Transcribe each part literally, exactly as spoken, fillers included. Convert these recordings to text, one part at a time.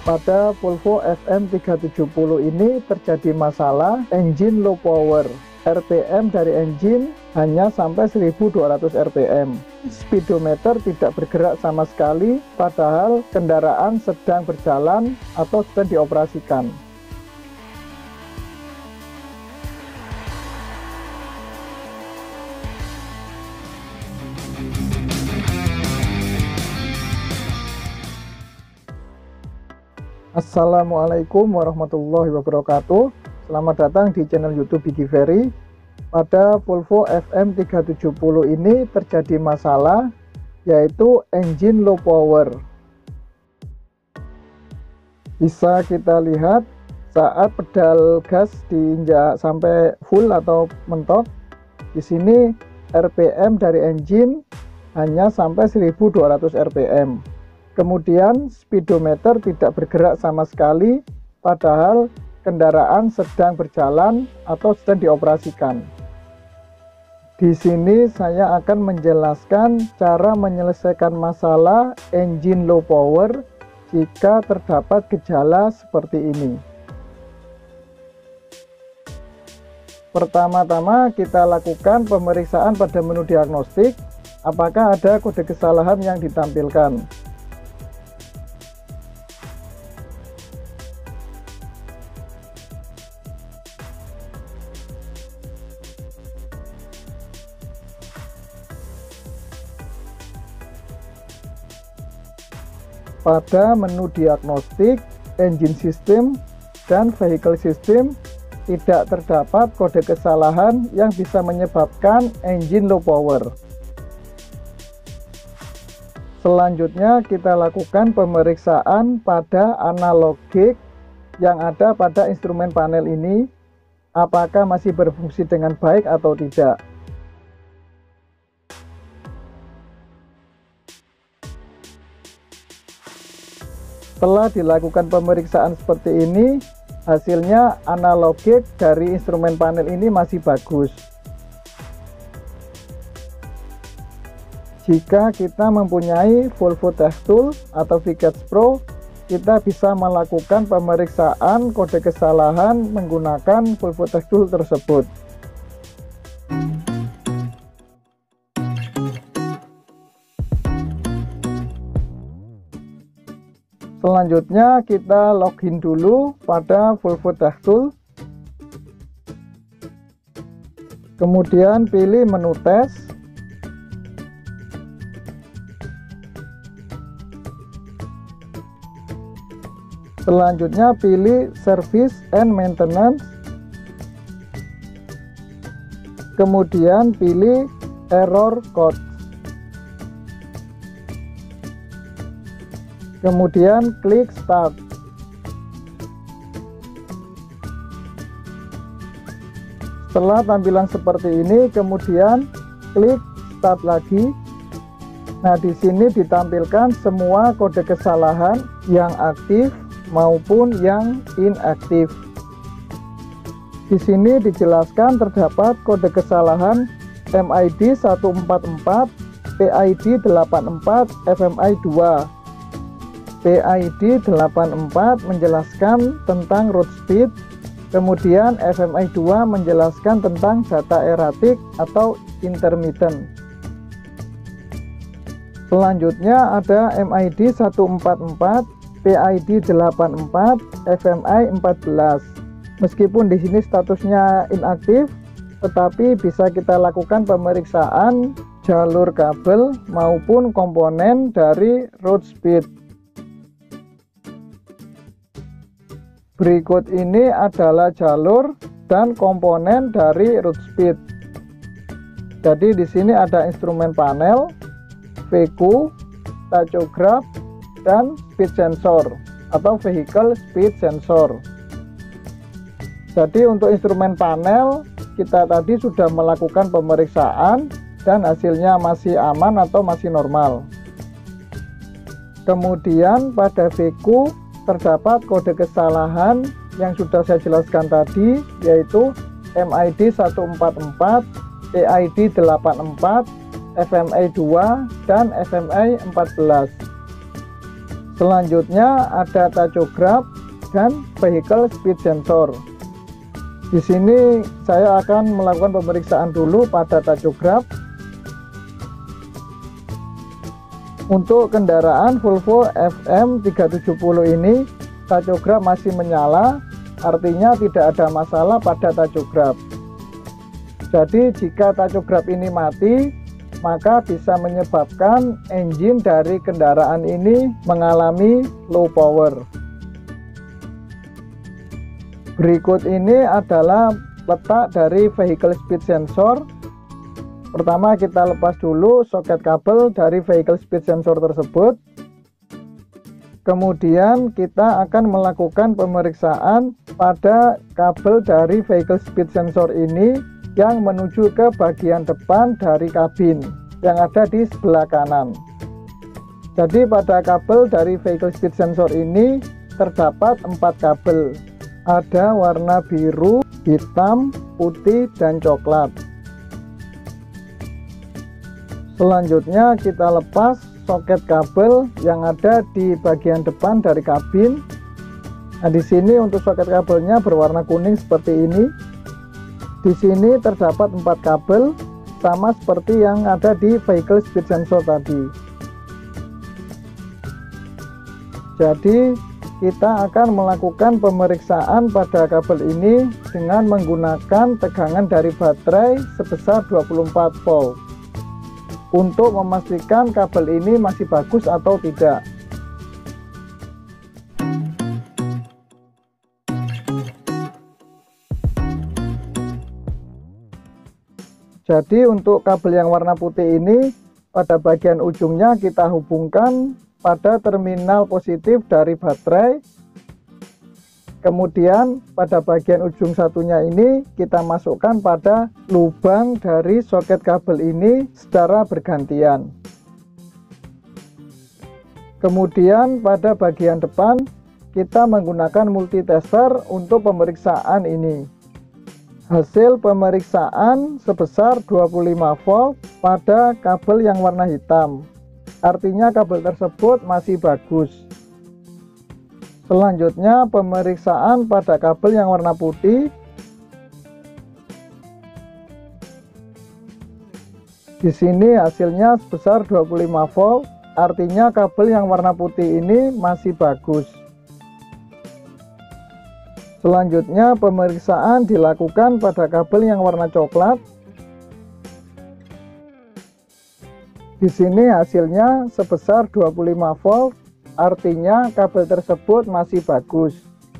Pada Volvo F M tiga tujuh nol ini terjadi masalah engine low power. R P M dari engine hanya sampai seribu dua ratus R P M. Speedometer tidak bergerak sama sekali, padahal kendaraan sedang berjalan atau sedang dioperasikan. Assalamualaikum warahmatullahi wabarakatuh. Selamat datang di channel YouTube Gigi Ferry. Pada Volvo F M tiga tujuh nol ini terjadi masalah, yaitu engine low power. Bisa kita lihat saat pedal gas diinjak sampai full atau mentok, di sini R P M dari engine hanya sampai seribu dua ratus R P M. Kemudian speedometer tidak bergerak sama sekali, padahal kendaraan sedang berjalan atau sedang dioperasikan. Di sini saya akan menjelaskan cara menyelesaikan masalah engine low power jika terdapat gejala seperti ini. Pertama-tama kita lakukan pemeriksaan pada menu diagnostik, apakah ada kode kesalahan yang ditampilkan. Pada menu diagnostik, engine system, dan vehicle system tidak terdapat kode kesalahan yang bisa menyebabkan engine low power. Selanjutnya kita lakukan pemeriksaan pada analog gauge yang ada pada instrumen panel ini, apakah masih berfungsi dengan baik atau tidak. Setelah dilakukan pemeriksaan seperti ini, hasilnya analog gauge dari instrumen panel ini masih bagus. Jika kita mempunyai Volvo Tech Tool atau VCATS Pro, kita bisa melakukan pemeriksaan kode kesalahan menggunakan Volvo Tech Tool tersebut. Selanjutnya kita login dulu pada Volvo Tech Tool. Kemudian pilih menu tes. Selanjutnya pilih Service and Maintenance. Kemudian pilih Error Code. Kemudian klik Start. Setelah tampilan seperti ini, kemudian klik Start lagi. Nah, di sini ditampilkan semua kode kesalahan yang aktif maupun yang inaktif. Di sini dijelaskan terdapat kode kesalahan M I D seratus empat puluh empat, P I D delapan puluh empat, F M I dua. P I D delapan puluh empat menjelaskan tentang road speed, kemudian F M I dua menjelaskan tentang data erratic atau intermittent. Selanjutnya ada M I D seratus empat puluh empat, P I D delapan puluh empat, F M I empat belas. Meskipun di sini statusnya inaktif, tetapi bisa kita lakukan pemeriksaan jalur kabel maupun komponen dari road speed. Berikut ini adalah jalur dan komponen dari road speed. Jadi di sini ada instrumen panel, V Q, tachograph, dan speed sensor atau vehicle speed sensor. Jadi untuk instrumen panel kita tadi sudah melakukan pemeriksaan dan hasilnya masih aman atau masih normal. Kemudian pada V Q terdapat kode kesalahan yang sudah saya jelaskan tadi, yaitu M I D seratus empat puluh empat, P I D delapan puluh empat, F M I dua, dan F M I empat belas. Selanjutnya ada tachograph dan vehicle speed sensor. Di sini saya akan melakukan pemeriksaan dulu pada tachograph. Untuk kendaraan Volvo F M tiga tujuh nol ini tachograph masih menyala, artinya tidak ada masalah pada tachograph. Jadi jika tachograph ini mati, maka bisa menyebabkan engine dari kendaraan ini mengalami low power. Berikut ini adalah letak dari vehicle speed sensor. Pertama kita lepas dulu soket kabel dari vehicle speed sensor tersebut. Kemudian kita akan melakukan pemeriksaan pada kabel dari vehicle speed sensor ini yang menuju ke bagian depan dari kabin yang ada di sebelah kanan. Jadi pada kabel dari vehicle speed sensor ini terdapat empat kabel. Ada warna biru, hitam, putih, dan coklat. Selanjutnya kita lepas soket kabel yang ada di bagian depan dari kabin. Nah, di sini untuk soket kabelnya berwarna kuning seperti ini. Di sini terdapat empat kabel sama seperti yang ada di vehicle speed sensor tadi. Jadi kita akan melakukan pemeriksaan pada kabel ini dengan menggunakan tegangan dari baterai sebesar dua puluh empat volt untuk memastikan kabel ini masih bagus atau tidak. Jadi untuk kabel yang warna putih ini pada bagian ujungnya kita hubungkan pada terminal positif dari baterai. Kemudian pada bagian ujung satunya ini kita masukkan pada lubang dari soket kabel ini secara bergantian. Kemudian pada bagian depan kita menggunakan multitester untuk pemeriksaan ini. Hasil pemeriksaan sebesar dua puluh lima volt pada kabel yang warna hitam. Artinya kabel tersebut masih bagus. Selanjutnya pemeriksaan pada kabel yang warna putih. Di sini hasilnya sebesar dua puluh lima volt, artinya kabel yang warna putih ini masih bagus. Selanjutnya pemeriksaan dilakukan pada kabel yang warna coklat. Di sini hasilnya sebesar dua puluh lima volt, artinya kabel tersebut masih bagus.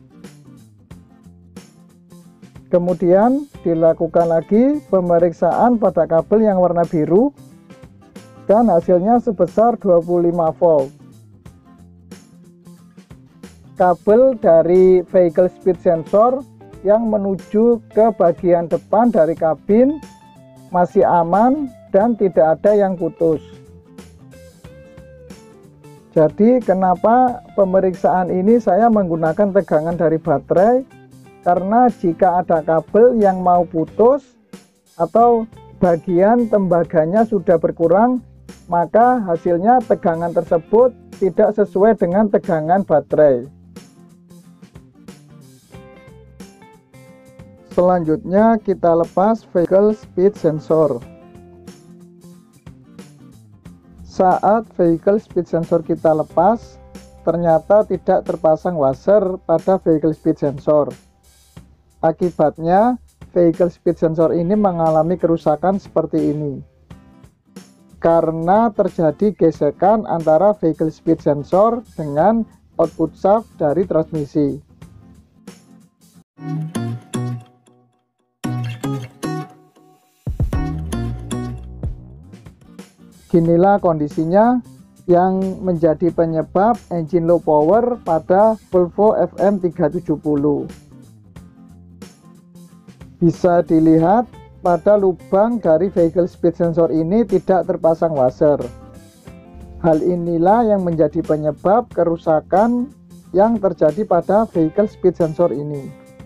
Kemudian dilakukan lagi pemeriksaan pada kabel yang warna biru dan hasilnya sebesar dua puluh lima volt. Kabel dari vehicle speed sensor yang menuju ke bagian depan dari kabin masih aman dan tidak ada yang putus. Jadi kenapa pemeriksaan ini saya menggunakan tegangan dari baterai? Karena jika ada kabel yang mau putus atau bagian tembaganya sudah berkurang, maka hasilnya tegangan tersebut tidak sesuai dengan tegangan baterai. Selanjutnya kita lepas vehicle speed sensor. Saat vehicle speed sensor kita lepas, ternyata tidak terpasang washer pada vehicle speed sensor. Akibatnya vehicle speed sensor ini mengalami kerusakan seperti ini karena terjadi gesekan antara vehicle speed sensor dengan output shaft dari transmisi. Inilah kondisinya yang menjadi penyebab engine low power pada Volvo F M tiga tujuh nol. Bisa dilihat pada lubang dari vehicle speed sensor ini tidak terpasang washer. Hal inilah yang menjadi penyebab kerusakan yang terjadi pada vehicle speed sensor ini.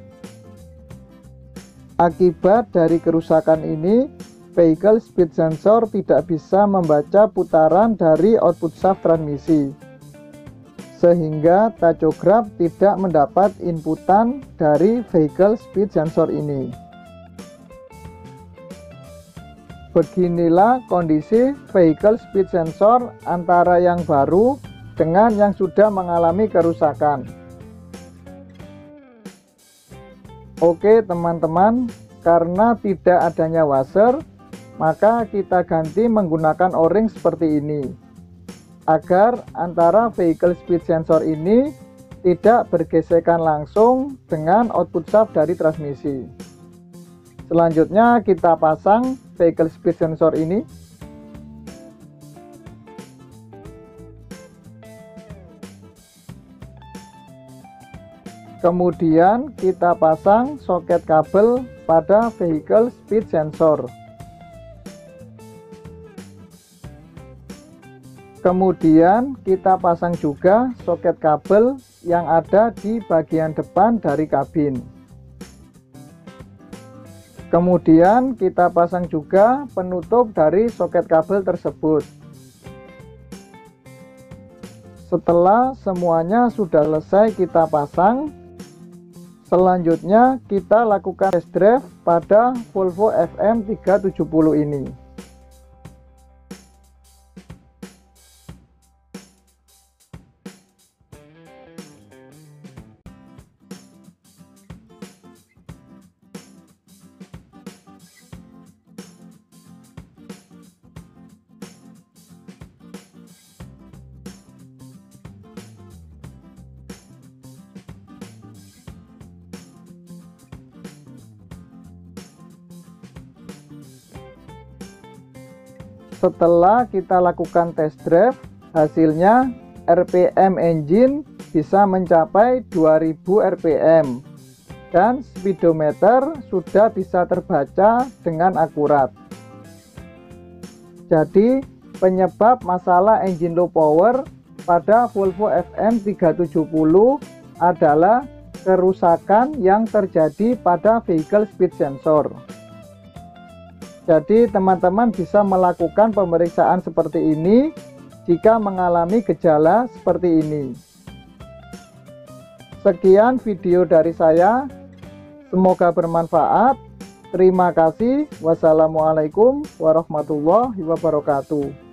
Akibat dari kerusakan ini, vehicle speed sensor tidak bisa membaca putaran dari output shaft transmisi, sehingga tachograph tidak mendapat inputan dari vehicle speed sensor ini. Beginilah kondisi vehicle speed sensor antara yang baru dengan yang sudah mengalami kerusakan. Oke teman-teman, karena tidak adanya washer, maka kita ganti menggunakan o-ring seperti ini, agar antara vehicle speed sensor ini tidak bergesekan langsung dengan output shaft dari transmisi. Selanjutnya kita pasang vehicle speed sensor ini. Kemudian kita pasang soket kabel pada vehicle speed sensor. Kemudian kita pasang juga soket kabel yang ada di bagian depan dari kabin. Kemudian kita pasang juga penutup dari soket kabel tersebut. Setelah semuanya sudah selesai kita pasang, selanjutnya kita lakukan test drive pada Volvo F M tiga tujuh nol ini. Setelah kita lakukan test drive, hasilnya R P M engine bisa mencapai dua ribu R P M dan speedometer sudah bisa terbaca dengan akurat. Jadi penyebab masalah engine low power pada Volvo F M tiga tujuh nol adalah kerusakan yang terjadi pada vehicle speed sensor. Jadi teman-teman bisa melakukan pemeriksaan seperti ini jika mengalami gejala seperti ini. Sekian video dari saya, semoga bermanfaat. Terima kasih. Wassalamualaikum warahmatullahi wabarakatuh.